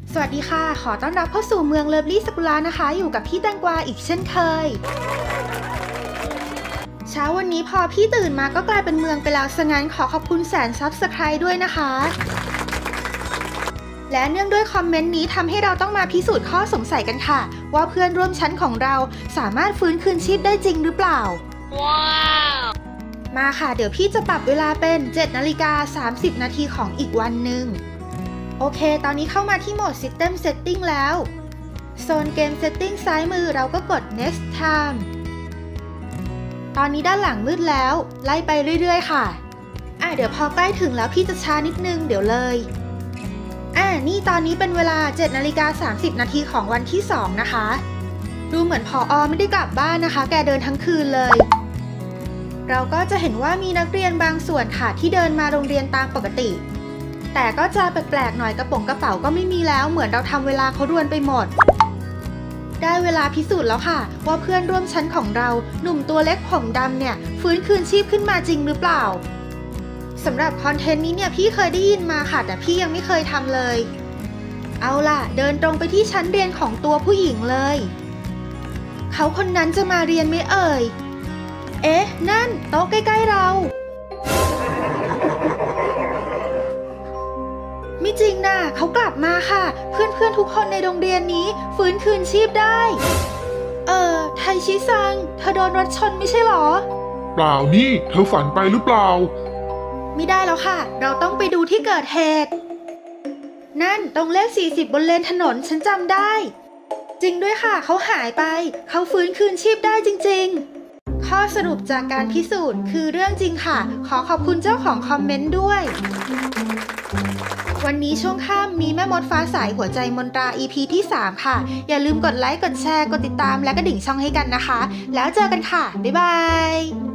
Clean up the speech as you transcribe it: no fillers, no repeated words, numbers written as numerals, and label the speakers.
Speaker 1: สวัสดีค่ะขอต้อนรับเข้าสู่เมืองเลิฟลี่สกุลานะคะอยู่กับพี่แตงกวาอีกเช่นเคยเช้าวันนี้พอพี่ตื่นมาก็กลายเป็นเมืองไปแล้วซะงั้นขอขอบคุณแสนซับสไครต์ด้วยนะคะและเนื่องด้วยคอมเมนต์นี้ทำให้เราต้องมาพิสูจน์ข้อสงสัยกันค่ะว่าเพื่อนร่วมชั้นของเราสามารถฟื้นคืนชีพได้จริงหรือเปล่าว้าวมาค่ะเดี๋ยวพี่จะปรับเวลาเป็น 7:30 นาทีของอีกวันหนึ่งโอเคตอนนี้เข้ามาที่โหมด System Setting แล้วโซนเกม Setting ซ้ายมือเราก็กด Next Time ตอนนี้ด้านหลังมืดแล้วไล่ไปเรื่อยๆค่ะเดี๋ยวพอใกล้ถึงแล้วพี่จะช้านิดนึงเดี๋ยวเลยนี่ตอนนี้เป็นเวลา 7:30 นาทีของวันที่2นะคะดูเหมือนผอ.ไม่ได้กลับบ้านนะคะแกเดินทั้งคืนเลยเราก็จะเห็นว่ามีนักเรียนบางส่วนค่ะที่เดินมาโรงเรียนตามปกติแต่ก็จะแปลกๆหน่อยกระเป๋าก็ไม่มีแล้วเหมือนเราทำเวลาเขารวนไปหมดได้เวลาพิสูจน์แล้วค่ะว่าเพื่อนร่วมชั้นของเราหนุ่มตัวเล็กผมดำเนี่ยฟื้นคืนชีพขึ้นมาจริงหรือเปล่าสำหรับคอนเทนต์นี้เนี่ยพี่เคยได้ยินมาค่ะแต่พี่ยังไม่เคยทำเลยเอาล่ะเดินตรงไปที่ชั้นเรียนของตัวผู้หญิงเลยเขาคนนั้นจะมาเรียนไหมเอ่ยนั่นโต๊ะใกล้ๆเราไม่จริงนะเขากลับมาค่ะเพื่อนๆทุกคนในโรงเรียนนี้ฟื้นคืนชีพได้ไทชิซังเธอโดนรถชนไม่ใช่หรอ
Speaker 2: เปล่านี่เธอฝันไปหรือเปล่า
Speaker 1: ไม่ได้แล้วค่ะเราต้องไปดูที่เกิดเหตุนั่นตรงเลข40บนเลนถนนฉันจำได้จริงด้วยค่ะเขาหายไปเขาฟื้นคืนชีพได้จริงๆข้อสรุปจากการพิสูจน์คือเรื่องจริงค่ะขอขอบคุณเจ้าของคอมเมนต์ด้วยวันนี้ช่วงค่ำมีแม่มดฟ้าใสหัวใจมนตรา EP ที่3ค่ะอย่าลืมกดไลค์กดแชร์กดติดตามและกระดิ่งช่องให้กันนะคะแล้วเจอกันค่ะบ๊ายบาย